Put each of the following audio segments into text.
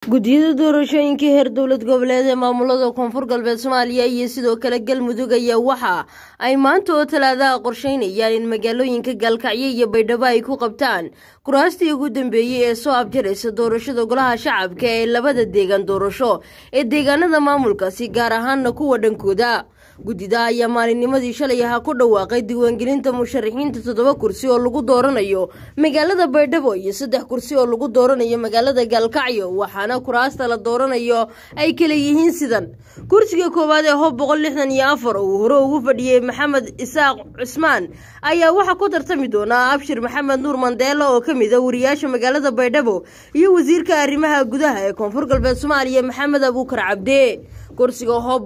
gudiyada doorashooyinka heer dowlad goboleed ee maamulada koonfur galbeed Soomaaliya iyo sidoo kale galmudug ayaa waxa ay maanta oo talaada qorsheynayaan in magaalooyinka Galkacyo iyo Baydhabo ay ku qabtaan kuraastii ugu dambeeyay ee soo abjaraysa doorashada golaha shacabka ee labada deegaan doorasho ee deegaanada maamulkaasi gaar ahaan kuwa dhankooda gudida ayaa maalinnimadii shalay ku dhawaaqay diiwaangelinta musharaxiinta 7 kursi oo lagu dooranayo magaalada Baydhabo iyo 3 kursi oo lagu dooranayo magaalada Galkacyo waxaana kuraasta la dooranayo ay kala yihiin sidan kursiga koowaad ee Hoob 164 oo hore ugu fadhiyay Maxamed Isaaq Cusmaan ayaa waxa ku tartami doona Abshir Maxamed Nuur Mandela oo kamid ah wariyaasha magaalada Baydhabo iyo wasiirka arrimaha gudaha ee Koonfur Galbeed Soomaaliya Maxamed Abuukar Cabdi kursiga Hoob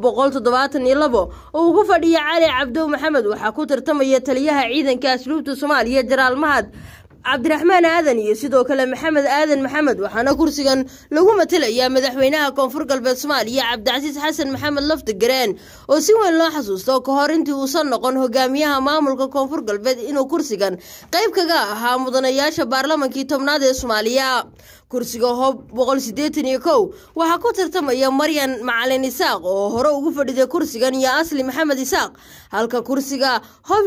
172 oo ugu fadhiya Cali Cabdo Maxamed waxa ku tartamaya taliyaha ciidanka asluubta Soomaaliya Jaraal Mahad Cabdiraxmaan Aadan iyo sidoo kale Maxamed Aadan Maxamed waxaana kursigan lagu matalayaa madaxweynaha Koonfur Galbeed Soomaaliya Cabdicasiis Xasan Maxamed Laftagareen oo si weyn loo xasuusto ka hor intii uu san noqon hogaamiyaha maamulka Koonfur Galbeed inuu kursigan qayb kaga ahaa mudanayaasha baarlamaanka 10aad ee Soomaaliya kursiga Hoob 181 waxa ku tartamaya Maryan Macalin Isaaq oo hore ugu fadhiday kursigan iyo Asli Maxamed Isaaq halka kursiga Hoob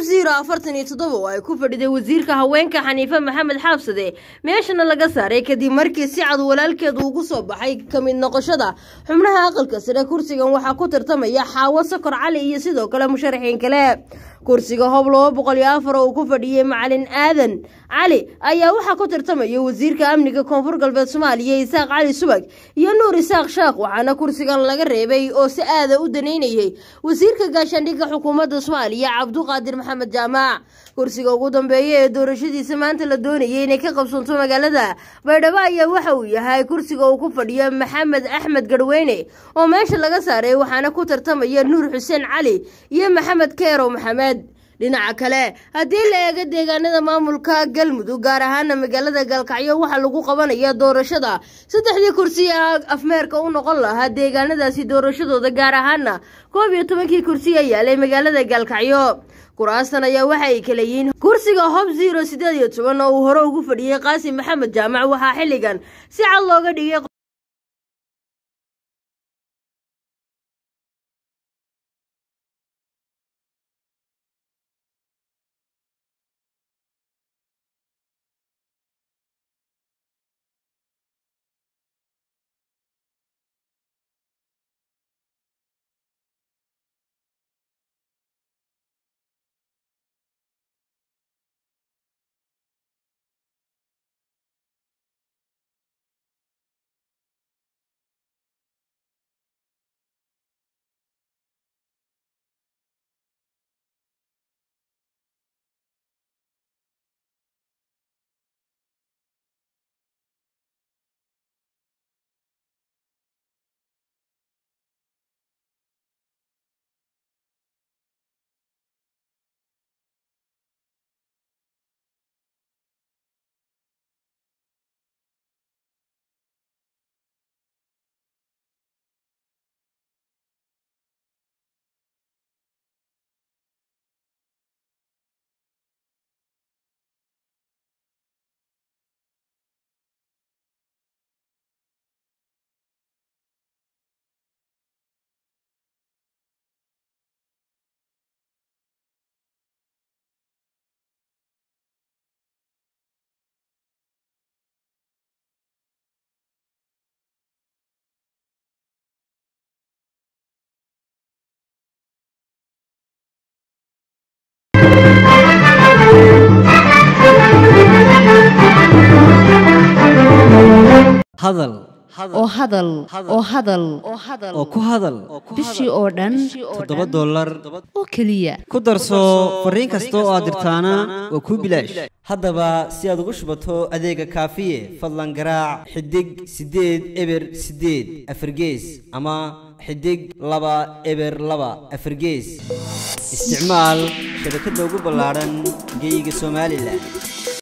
047 ay ku fadhiday wasiirka haweenka Xaniifa Maxamed Xaabsade meeshana laga saaray kadib markii si cad walaalkeedu ugu soo baxay kamid noqoshada xubnaha aqalka sare kursigan waxa ku tartamaya Xaawo Sakor Cali iyo sidoo kale musharaxiin kale kursiga Hoob 204 oo ku fadhiyay Macalin Aadan Cali ayaa waxa ku tartamaya wasiirka amniga Koonfur Galbeed Soomaaliya Isaaq Cali Subag iyo Nuur Isaaq Shaaq waxaana kursigan laga reebay oo si aad u daneynayay wasiirka gaashaandhigga xukuumadda Soomaaliya Cabduqaadir Maxamed Jaamac kursiga ugu dambeeyay ee doorashadiisa maanta la doonayay inay ka qabsanto magaalada Baydhabo ayaa waxa uu yahay kursiga uu ku fadhiyo Maxamed Axmed Garweyne oo meesha laga saaray waxaana ku tartamaya Nuur Xuseen Cali iyo Maxamed Keero Maxamed dhinaca kale hadii la eego deegaanada maamulka galmudug gaar ahaan magaalada Galkacyo waxa lagu qabanaya doorashada 3 kursi afmeerka u noqon lahaa deegaanadaasi doorashadooda gaar ahaan 12 kursi ay yaalay magaalada Galkacyo kuraastan ayaa waxa ay kala yihiin kursiga Hoob 018 oo hore ugu fadhiyay Qaasim Maxamed Jaamac waxa xilligan si cad looga dhigay hadal oo ku hadal bishii oo dhan $7 oo kaliya ku darso fariin kasta oo aad dirtaana waa ku bilaash haddaba si aad ugu shubato adeega kaafiye fadlan garaac xidig 8 eber 8 afargees ama xidig 2 eber 2 afargees isticmaal shabakadda ugu ballaaran geyga Soomaaliland